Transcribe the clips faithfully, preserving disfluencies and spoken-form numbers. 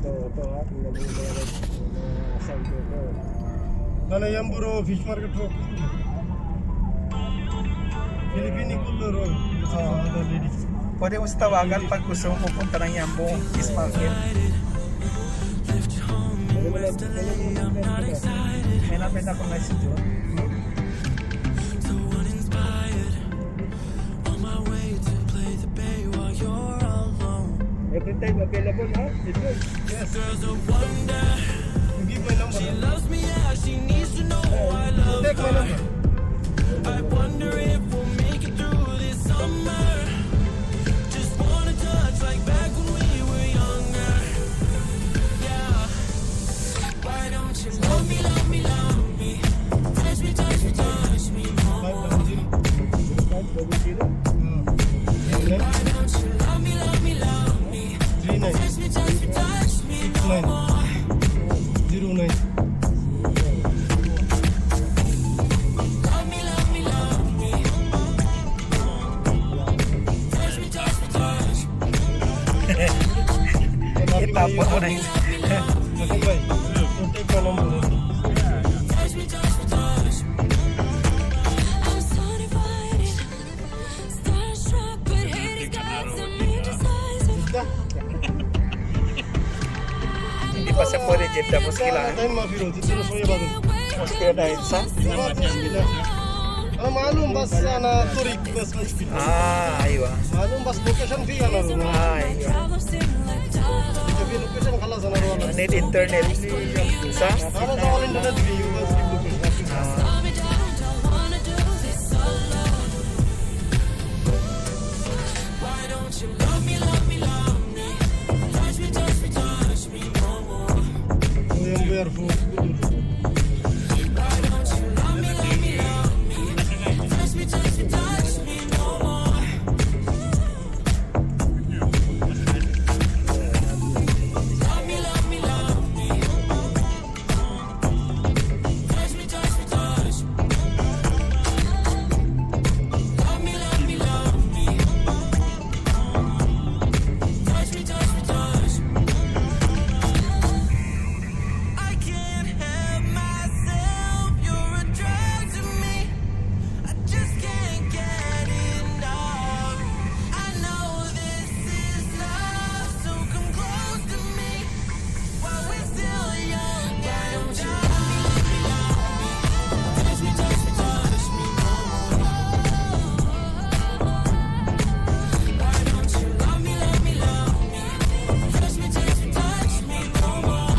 ito, ito ha. Tingnan mo yung mga sign dito. Ano yan bro? Fish market bro. Filipino kuluro. Ah, ladies. Pwede mo sa tawagan pag gusto mo pupunta ng Yambong Fish Market. May napin ako na si John. Every time available ha? Ito. Yes. Give my number. She loves me, yeah, she needs to know I love Take my her. number. I wonder if we'll make it through this summer. Just wanna touch like back when we were younger. Yeah. Why don't you love me, love me, love me? Touch me, touch me, touch me more. Five double zero. Why don't you love me, love me, love me? Three nine. Touch me, touch me, touch me no more. Zero nine. Love me, love me, love me. Touch me, touch me, touch me. Itapon mo na yun. Okay, bye. You take my number. Touch me, touch me, touch me. I'm so divided, starstruck, but hate has got some indecisive. Hindi pa siya pwede dyan tapos kailangan. Time mafiro. Dito na soya bago. Mas kaya dahil sa? Ano malum bas ana turik bas mushkil. Ah, aywa. Malum bas location fi ana ro. Ah, aywa. Ito fi location khalas ana ro. Need internet sa? Ana sa wala internet fi bas location. Ah. Why don't you love me, love me, love me? Touch me, touch me, touch me no more. I am barefoot. Why don't you love me, love me, love me? Touch me, touch me, touch me no more. Love me, love me, love me. Touch me, touch me, touch me. Love me, love me, love me. Touch me, touch me, touch me. I can't help myself, you're a drug to me. I just can't get enough. I know this is love, so come close to me while we're still young. Why don't you love me, love me, love me? Touch me, touch me, touch me more. Why don't you love me, love me, love me? Touch me, touch me, touch me no more.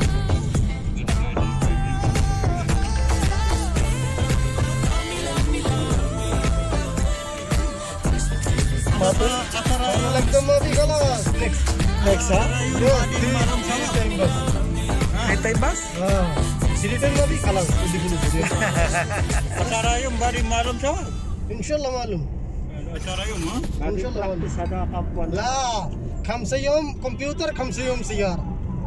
Ano lang to mafi khalas. Next. Next ha? Yo, three time bas. May time bus? Ah. Three time mafi khalas. Hindi ko dito. Acara yung bari malum sa wag. Inshallah malum. Acara yung ha? Inshallah malum. Practice ada kapuan. لا خمسة يوم كمبيوتر خمسة يوم سيارة.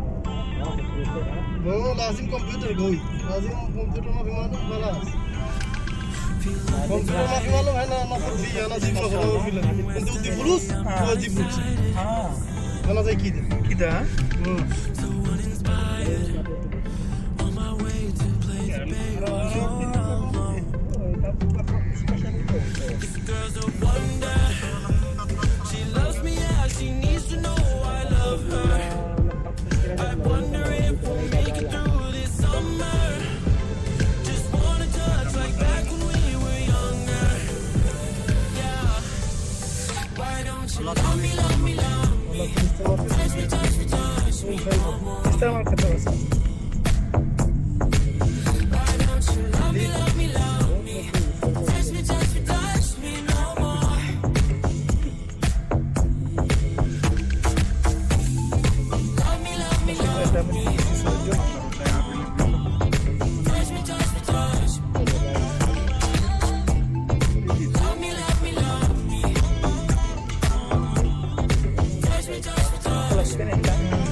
مو لازم كمبيوتر قوي. لازم كمبيوتر ما في معلوم خلاص. كمبيوتر ما في معلوم هنا نفر فيه أنا زي فلوس فيه. أنت ودي فلوس واجيب فلوس. Ah, أنا زي كده. kita ha? Girl's a wonder. She loves me, yeah, she needs to know I love her. I wonder if we'll make it through this summer. Just wanna touch like back when we were younger. Yeah. Why don't you love me, love me, love me? Touch me, touch me, touch me no more. Basta naman ka tapos. Why don't you love me, love me, love me? Touch me, touch me, touch me no more. Love me, love me, love Dapat si Sojo. touch me, touch me, touch me. Love me, love me, love me. Touch me, touch me, touch me. Plus ka na lang.